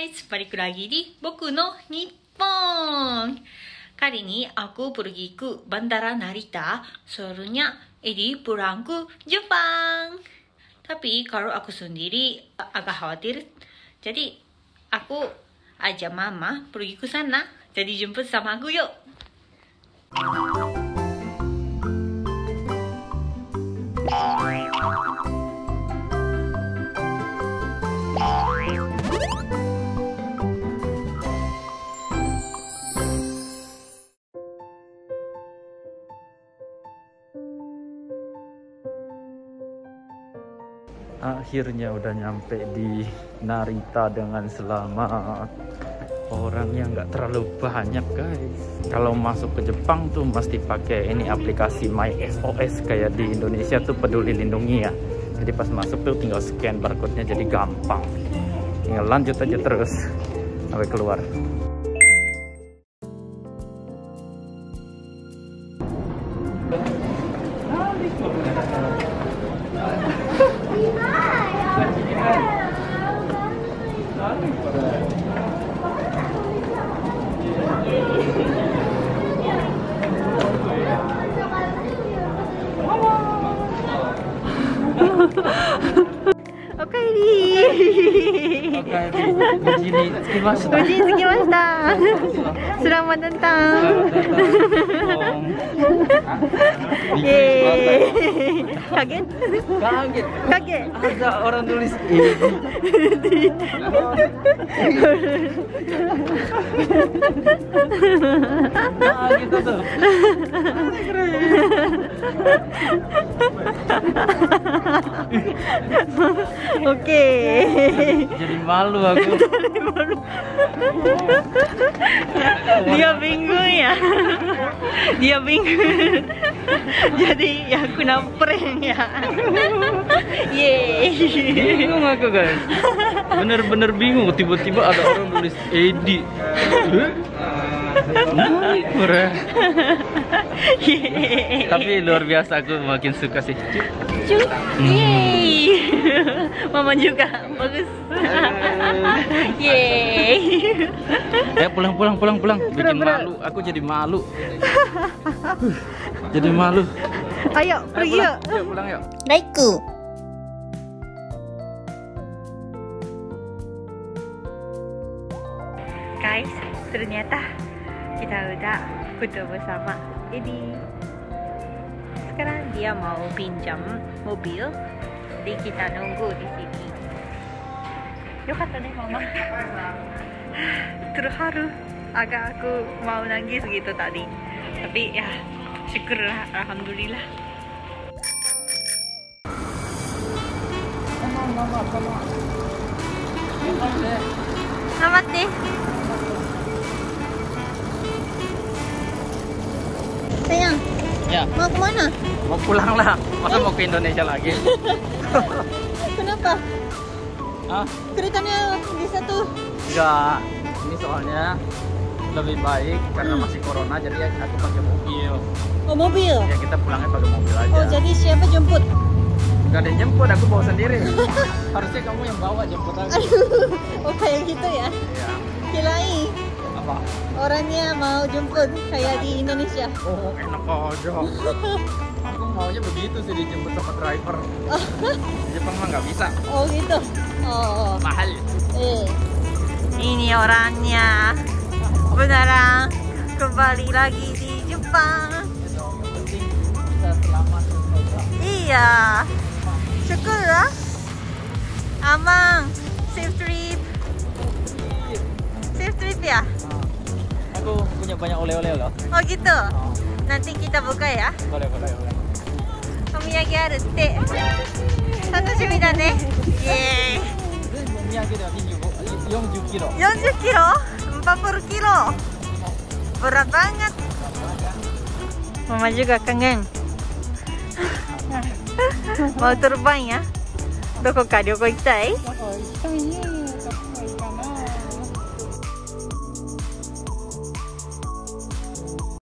guys, balik lagi di Boku no Nippon. Kali ini aku pergi ke Bandara Narita, soalnya ini pulang ke Jepang. Tapi kalau aku sendiri agak khawatir, jadi aku ajak mama pergi ke sana. Jadi jemput sama aku yuk. Akhirnya udah nyampe di Narita dengan selamat. Orangnya nggak terlalu banyak guys. Kalau masuk ke Jepang tuh mesti pakai ini aplikasi MySOS kayak di Indonesia tuh Peduli Lindungi ya. Jadi pas masuk tuh tinggal scan barcode-nya, jadi gampang. Tinggal lanjut aja terus sampai keluar. Selamat datang. Kaget? Kaget. Ada orang tulis gitu tuh. Oke. Jadi malu aku. Dia bingung ya. Dia bingung. Jadi ya aku prank ya. Yeay. Bingung aku guys. Bener-bener bingung. Tiba-tiba ada orang tulis Edi. Tapi luar biasa, aku makin suka sih. Yeay. Mama juga bagus. Yeay. Ya pulang. Bikin malu. Aku jadi malu. Jadi malu. Ayo pergi yuk. Yuk pulang yuk. Laiku. Guys, ternyata kita udah ketemu sama Edi. Sekarang dia mau pinjam mobil, jadi kita nunggu di sini. Yokatta nih mama. Terharu, agak aku mau nangis gitu tadi. Tapi ya syukurlah, alhamdulillah. Selamat deh. Sayang, Ya. mau kemana? Mau pulang lah. Masa mau ke Indonesia lagi? Kenapa? Hah? Keretanya bisa tuh. Enggak. Ini soalnya lebih baik karena masih corona, jadi aku pakai mobil. Oh, mobil? Ya kita pulangnya pakai mobil aja. Oh, jadi siapa jemput? Enggak ada yang jemput, aku bawa sendiri. Harusnya kamu yang bawa jemput aku. Oh, kayak gitu ya? Ya. Kirain Apa? orangnya mau jemput kayak di Indonesia. Oh, enak aja. Aku maunya begitu sih, dijemput sama driver. Di Jepang mah nggak bisa. Oh gitu. Oh. Mahal. Ini orangnya beneran kembali lagi di Jepang. Yang penting bisa selamat. Iya. Syukur lah. Aman. Safe trip. Safe trip ya. Aku punya banyak oleh-oleh loh. Oh gitu. Nanti kita buka ya. Boleh. Omiyage aru tte. Tatsushimi da ne. Yeay. 40 kilo. 40 kilo? 40 kilo. Berat banget. Mama juga kangen. Mau terbang ya? Doko ka? Ryoko ikitai?